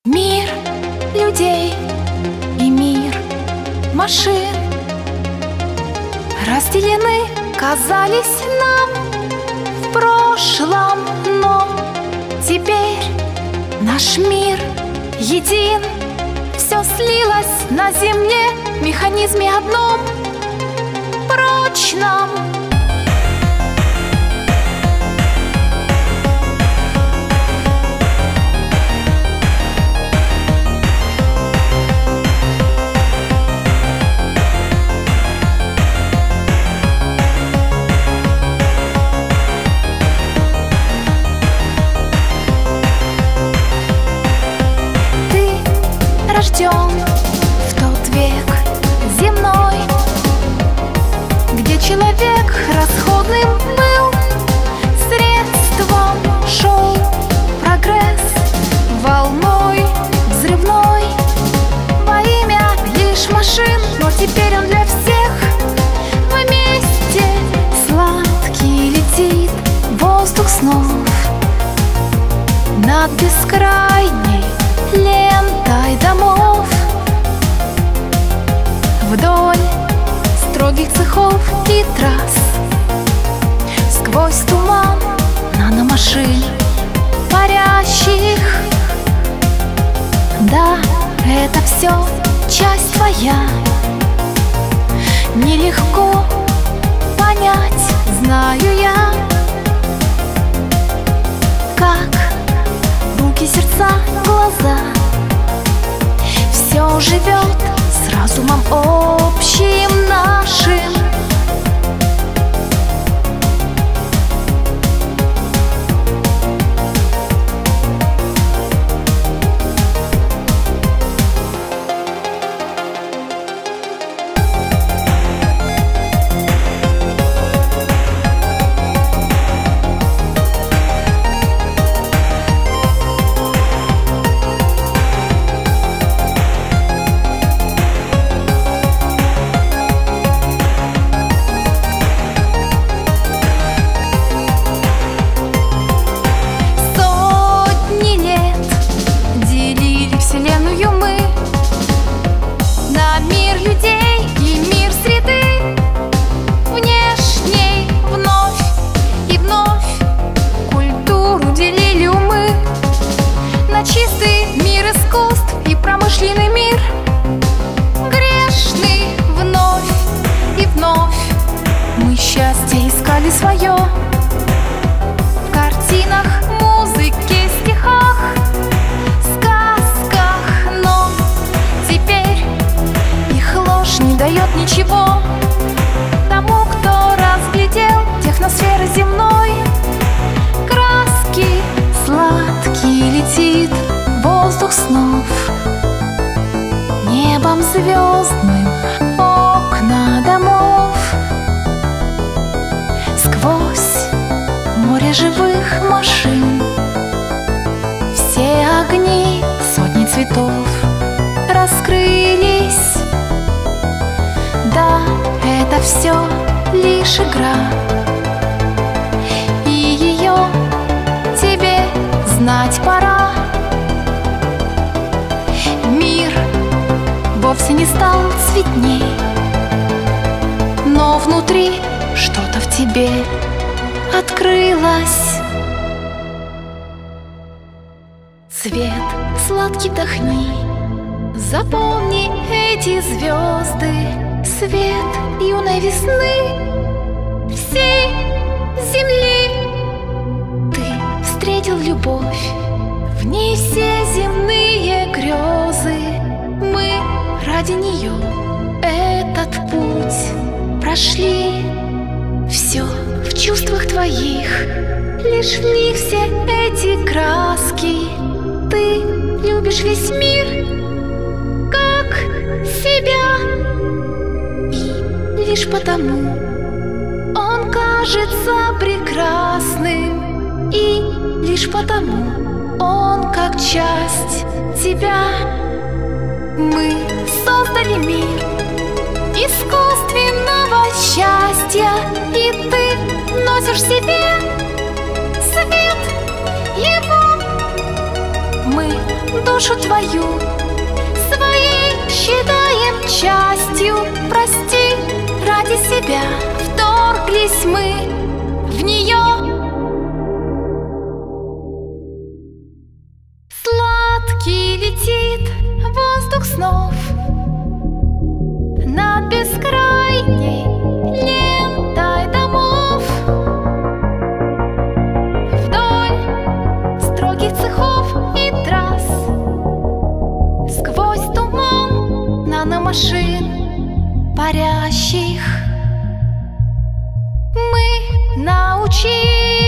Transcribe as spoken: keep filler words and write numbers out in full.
Мир людей и мир машин разделены, казались нам в прошлом, но теперь наш мир един. Все слилось на земле в механизме одном прочном. Рожден в тот век земной, где человек расходным был, средством шел прогресс волной взрывной во имя лишь машин. Но теперь он для всех вместе сладкий летит воздух снов над бескрайней лентой домов, вдоль строгих цехов и трасс, сквозь туман наномашин парящих. Да, это все часть твоя. Нелегко понять, знаю я, как руки, сердца, глаза. Все живет с разумом общим нашим. Чистый мир искусств и промышленный мир, грешный вновь и вновь. Мы счастье искали свое в картинах, музыке, стихах, сказках, но теперь их ложь не дает ничего тому, кто разглядел техносферы земной. Краски сладкий летит воздух снов, небом звездным окна домов, сквозь море живых машин. Все огни сотни цветов раскрылись. Да, это все лишь игра, и ее тебе знать пора. Мир вовсе не стал цветней, но внутри что-то в тебе открылось. Цвет сладкий вдохни, запомни эти звезды, свет юной весны всей земли. Ты встретил любовь, в ней все земные грезы. Мы ради нее этот путь прошли. Все в чувствах твоих, лишь в них все эти краски. Ты любишь весь мир, как себя, и лишь потому он кажется прекрасным, и лишь потому он как часть тебя. Мы создали мир искусственного счастья, и ты носишь в себе свет его. Мы душу твою своей считаем частью. Прости, ради себя вторглись мы в нее. Сладкий летит воздух снов над бескрайней лентой домов. Вдоль строгих цехов и трасс, сквозь туман наномашин парящих, мы научились